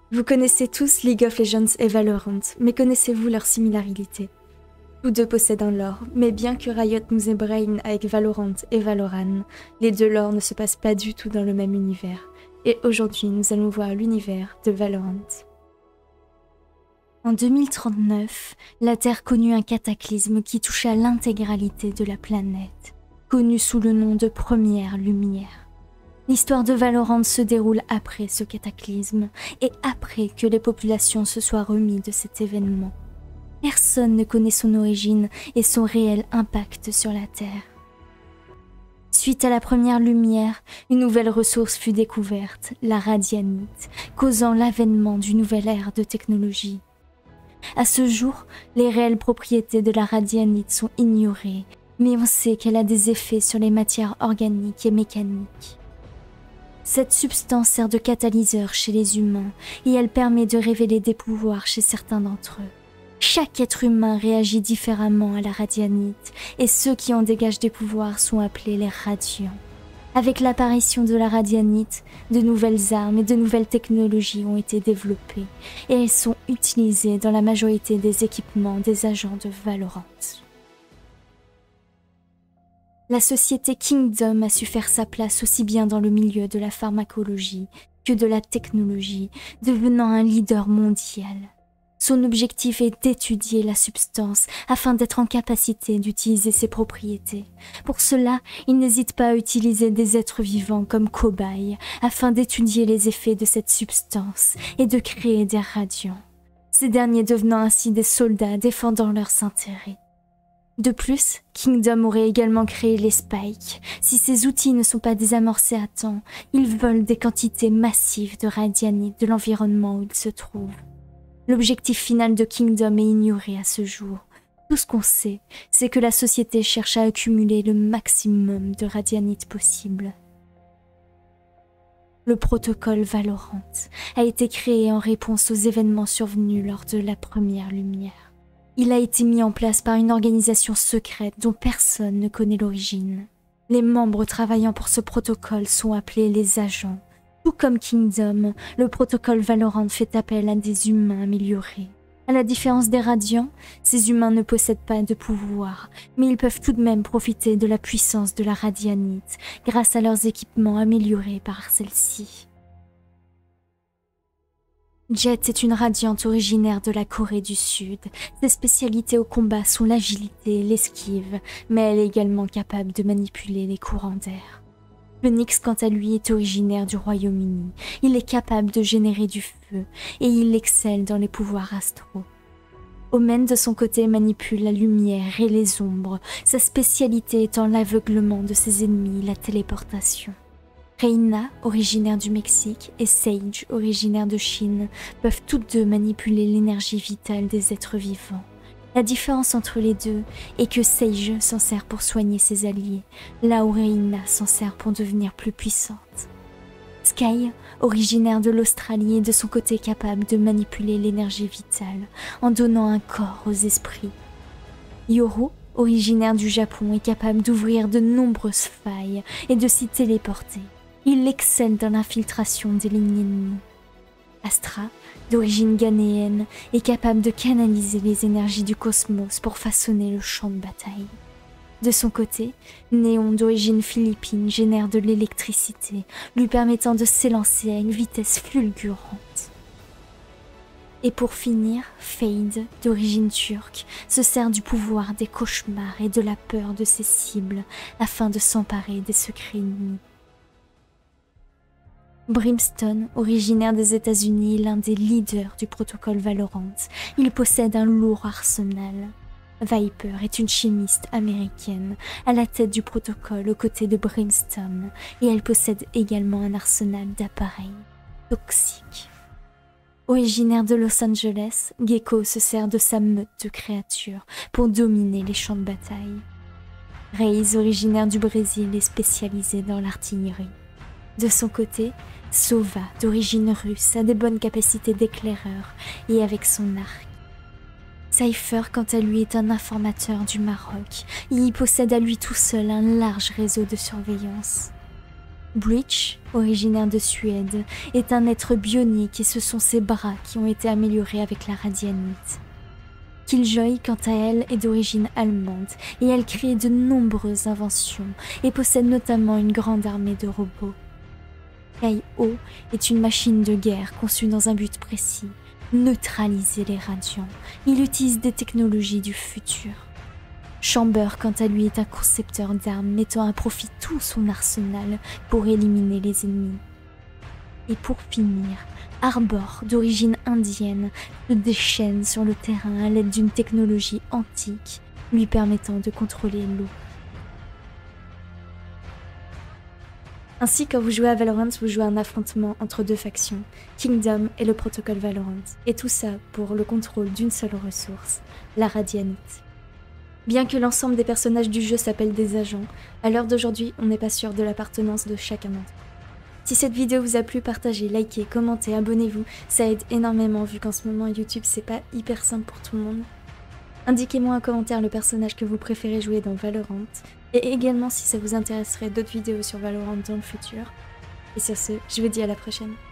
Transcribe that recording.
Vous connaissez tous League of Legends et Valorant, mais connaissez-vous leurs similarités? Tous deux possèdent un lore, mais bien que Riot nous ébraille avec Valorant et Valoran, les deux lores ne se passent pas du tout dans le même univers. Et aujourd'hui, nous allons voir l'univers de Valorant. En 2039, la Terre connut un cataclysme qui toucha l'intégralité de la planète, connu sous le nom de Première Lumière. L'histoire de Valorant se déroule après ce cataclysme et après que les populations se soient remises de cet événement. Personne ne connaît son origine et son réel impact sur la Terre. Suite à la Première Lumière, une nouvelle ressource fut découverte, la radianite, causant l'avènement d'une nouvelle ère de technologie. À ce jour, les réelles propriétés de la radianite sont ignorées, mais on sait qu'elle a des effets sur les matières organiques et mécaniques. Cette substance sert de catalyseur chez les humains et elle permet de révéler des pouvoirs chez certains d'entre eux. Chaque être humain réagit différemment à la radianite et ceux qui en dégagent des pouvoirs sont appelés les radiants. Avec l'apparition de la radianite, de nouvelles armes et de nouvelles technologies ont été développées et elles sont utilisées dans la majorité des équipements des agents de Valorant. La société Kingdom a su faire sa place aussi bien dans le milieu de la pharmacologie que de la technologie, devenant un leader mondial. Son objectif est d'étudier la substance afin d'être en capacité d'utiliser ses propriétés. Pour cela, il n'hésite pas à utiliser des êtres vivants comme cobayes afin d'étudier les effets de cette substance et de créer des radiants. Ces derniers devenant ainsi des soldats défendant leurs intérêts. De plus, Kingdom aurait également créé les spikes. Si ces outils ne sont pas désamorcés à temps, ils volent des quantités massives de radianite de l'environnement où ils se trouvent. L'objectif final de Kingdom est ignoré à ce jour. Tout ce qu'on sait, c'est que la société cherche à accumuler le maximum de radianite possible. Le protocole Valorant a été créé en réponse aux événements survenus lors de la Première Lumière. Il a été mis en place par une organisation secrète dont personne ne connaît l'origine. Les membres travaillant pour ce protocole sont appelés les agents. Tout comme Kingdom, le protocole Valorant fait appel à des humains améliorés. À la différence des radiants, ces humains ne possèdent pas de pouvoir, mais ils peuvent tout de même profiter de la puissance de la radianite grâce à leurs équipements améliorés par celle-ci. Jet est une radiante originaire de la Corée du Sud. Ses spécialités au combat sont l'agilité et l'esquive, mais elle est également capable de manipuler les courants d'air. Phoenix, quant à lui, est originaire du Royaume-Uni. Il est capable de générer du feu et il excelle dans les pouvoirs astraux. Omen, de son côté, manipule la lumière et les ombres, sa spécialité étant l'aveuglement de ses ennemis et la téléportation. Reina, originaire du Mexique, et Sage, originaire de Chine, peuvent toutes deux manipuler l'énergie vitale des êtres vivants. La différence entre les deux est que Sage s'en sert pour soigner ses alliés, là où Reina s'en sert pour devenir plus puissante. Sky, originaire de l'Australie, est de son côté capable de manipuler l'énergie vitale en donnant un corps aux esprits. Yoru, originaire du Japon, est capable d'ouvrir de nombreuses failles et de s'y téléporter. Il excelle dans l'infiltration des lignes ennemies. Astra, d'origine ghanéenne, est capable de canaliser les énergies du cosmos pour façonner le champ de bataille. De son côté, Néon, d'origine philippine, génère de l'électricité, lui permettant de s'élancer à une vitesse fulgurante. Et pour finir, Fade, d'origine turque, se sert du pouvoir des cauchemars et de la peur de ses cibles afin de s'emparer des secrets ennemis. Brimstone, originaire des États-Unis, est l'un des leaders du protocole Valorant. Il possède un lourd arsenal. Viper est une chimiste américaine à la tête du protocole aux côtés de Brimstone et elle possède également un arsenal d'appareils toxiques. Originaire de Los Angeles, Gecko se sert de sa meute de créatures pour dominer les champs de bataille. Raze, originaire du Brésil, est spécialisée dans l'artillerie. De son côté, Sova, d'origine russe, a des bonnes capacités d'éclaireur et avec son arc. Cypher, quant à lui, est un informateur du Maroc. Il y possède à lui tout seul un large réseau de surveillance. Breach, originaire de Suède, est un être bionique et ce sont ses bras qui ont été améliorés avec la radianite. Killjoy, quant à elle, est d'origine allemande et elle crée de nombreuses inventions et possède notamment une grande armée de robots. Kai-Oh est une machine de guerre conçue dans un but précis, neutraliser les radiants. Il utilise des technologies du futur. Chamber, quant à lui, est un concepteur d'armes mettant à profit tout son arsenal pour éliminer les ennemis. Et pour finir, Arbor, d'origine indienne, se déchaîne sur le terrain à l'aide d'une technologie antique lui permettant de contrôler l'eau. Ainsi, quand vous jouez à Valorant, vous jouez un affrontement entre deux factions, Kingdom et le protocole Valorant, et tout ça pour le contrôle d'une seule ressource, la radianite. Bien que l'ensemble des personnages du jeu s'appellent des agents, à l'heure d'aujourd'hui, on n'est pas sûr de l'appartenance de chacun d'entre eux. Si cette vidéo vous a plu, partagez, likez, commentez, abonnez-vous, ça aide énormément vu qu'en ce moment YouTube c'est pas hyper simple pour tout le monde. Indiquez-moi en commentaire le personnage que vous préférez jouer dans Valorant, et également si ça vous intéresserait d'autres vidéos sur Valorant dans le futur. Et sur ce, je vous dis à la prochaine.